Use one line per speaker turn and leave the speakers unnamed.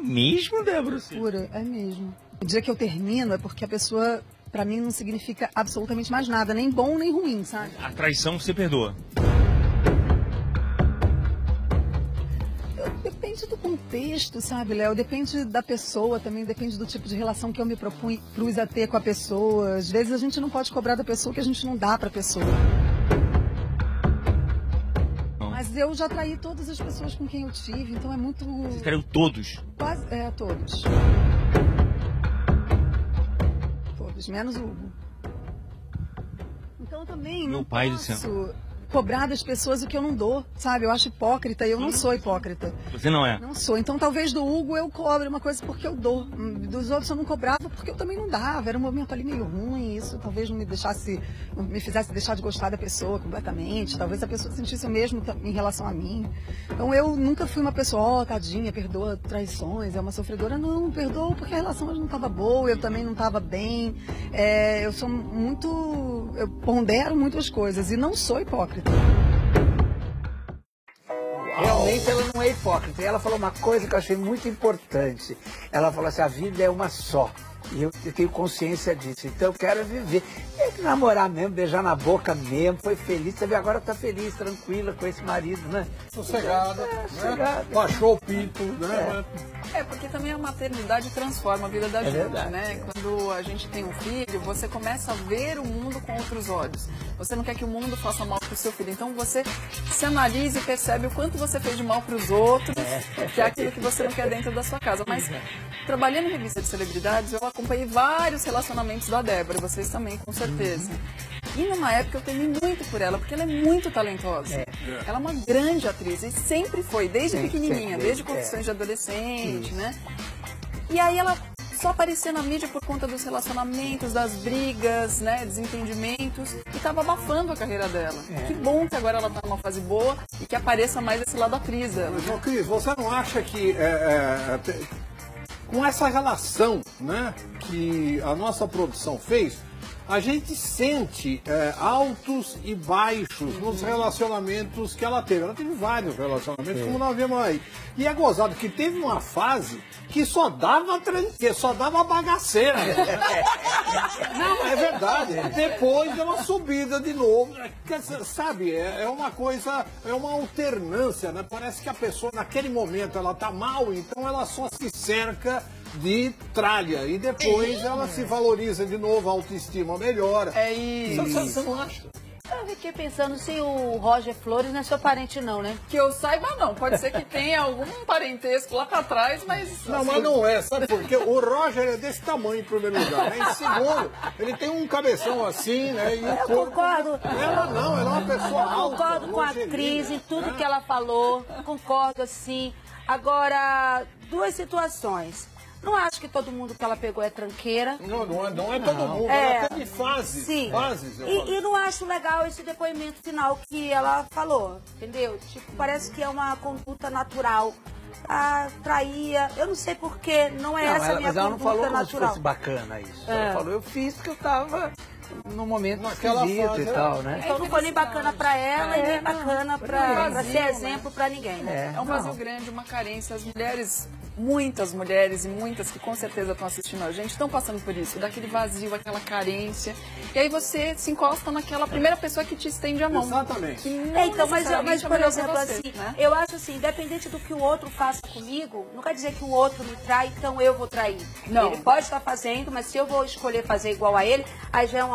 mesmo, Débora?
Pura, é mesmo. O dia que eu termino é porque a pessoa, pra mim, não significa absolutamente mais nada, nem bom nem ruim, sabe?
A traição você perdoa?
Depende do contexto, sabe, Léo? Depende da pessoa também, depende do tipo de relação que eu me propus a ter com a pessoa. Às vezes a gente não pode cobrar da pessoa o que a gente não dá pra pessoa. Mas eu já traí todas as pessoas com quem eu tive, então é muito...
Você traiu todos?
Quase, todos. Todos, menos o Hugo. Então eu também
Meu
não
pai do
posso
céu.
cobrar das pessoas o que eu não dou, sabe? Eu acho hipócrita e eu não sou hipócrita.
Você não é?
Não sou. Então talvez do Hugo eu cobre uma coisa porque eu dou. Dos outros eu não cobrava porque eu também não dava. Era um momento ali meio ruim, isso talvez não me fizesse deixar de gostar da pessoa completamente. Talvez a pessoa sentisse o mesmo em relação a mim. Então eu nunca fui uma pessoa, tadinha, perdoa traições, é uma sofredora. Não, perdoo porque a relação não estava boa, eu também não estava bem. Eu sou muito... Eu pondero muitas coisas e não sou hipócrita.
Realmente ela não é hipócrita. E ela falou uma coisa que eu achei muito importante. Ela falou assim, a vida é uma só. E eu tenho consciência disso. Então eu quero viver. Tem que namorar mesmo, beijar na boca mesmo. Foi feliz. Você vê, agora tá feliz, tranquila com esse marido, né?
Sossegada,
sossegada.
Baixou o pinto, né?
Porque também a maternidade transforma a vida da gente,
verdade,
né? Quando a gente tem um filho, você começa a ver o mundo com outros olhos. Você não quer que o mundo faça mal pro seu filho. Então você se analisa e percebe o quanto você fez de mal pros outros, que é aquilo que você não quer dentro da sua casa. Mas trabalhando em revista de celebridades, eu acompanhei vários relacionamentos da Débora, vocês também, com certeza. E numa época eu temi muito por ela, porque ela é muito talentosa. Ela é uma grande atriz, e sempre foi, desde pequenininha, desde Confissões de Adolescente, né? E aí ela só aparecia na mídia por conta dos relacionamentos, das brigas, né, desentendimentos, e tava abafando a carreira dela. Que bom que agora ela tá numa fase boa e que apareça mais esse lado atriz dela.
Mas, Cris, você não acha que com essa relação, né, que a nossa produção fez, a gente sente altos e baixos nos relacionamentos que ela teve. Ela teve vários relacionamentos, como nós vimos aí. E é gozado que teve uma fase que só dava tranqueira, só dava bagaceira. Não, é verdade. Depois deu uma subida de novo. Sabe, é uma coisa, é uma alternância, né? Parece que a pessoa naquele momento ela tá mal, então ela só se cerca de tralha. E depois ela se valoriza de novo, a autoestima melhora.
É isso.
Você não acha?
Eu fiquei pensando se o Roger Flores não é seu parente não, né?
Que eu saiba, não. Pode ser que tenha algum parentesco lá pra trás, mas...
Não, mas não é, sabe por quê? O Roger é desse tamanho, em primeiro lugar, né? Em segundo, ele tem um cabeção assim, né? E o
Eu
corpo...
concordo.
Ela não, ela é uma pessoa alta.
Concordo com a Cris em tudo que ela falou. Concordo, assim. Agora, duas situações. Não acho que todo mundo que ela pegou é tranqueira.
Não é todo mundo, ela teve fases.
Sim.
Fases,
E não acho legal esse depoimento final que ela falou, entendeu? Tipo, parece que é uma conduta natural. Traía, eu não sei porquê, não é essa a minha
mas ela não
conduta
falou como se
natural.
fosse bacana isso. Ela falou, eu fiz porque eu tava no momento
Naquela
esquisito
fase,
e tal, né?
Então não foi nem bacana pra ela e nem bacana pra ser exemplo pra ninguém, né?
É um vazio grande, uma carência. As mulheres, muitas mulheres e muitas que com certeza estão assistindo a gente, estão passando por isso, daquele vazio, aquela carência. E aí você se encosta naquela primeira pessoa que te estende a mão.
Exatamente.
Então, mas por exemplo,
você,
assim,
né?
eu acho assim, independente do que o outro faça comigo, não quer dizer que o outro me trai, então eu vou trair.
Não.
Ele pode estar fazendo, mas se eu vou escolher fazer igual a ele, aí já é uma